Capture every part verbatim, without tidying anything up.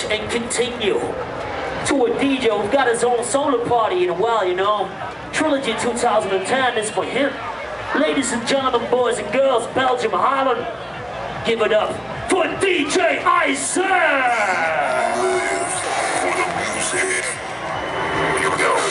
switch and continue to a D J who's got his own solo party in a while, you know. Trilogy two thousand ten is for him. Ladies and gentlemen, boys and girls, Belgium, Holland, give it up for D J Isaac! Live for the music. Here we go.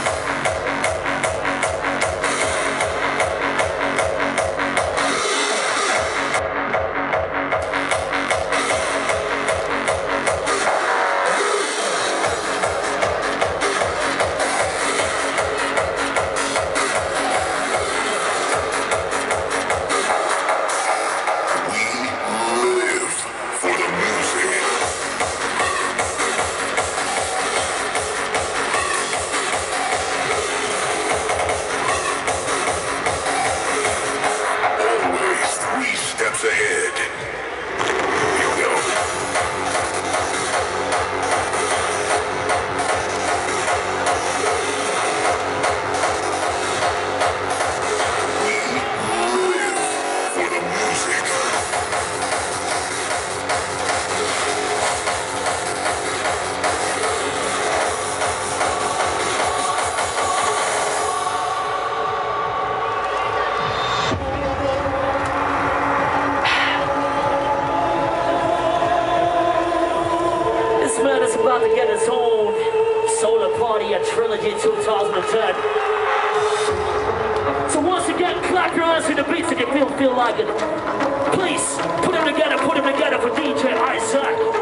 Ahead. Here we go. We live for the music. Man is about to get his own solar party at Trilogy two thousand ten. So once again, clap your hands to the beats if you feel feel like it. Please put them together, put them together for D J Isaac.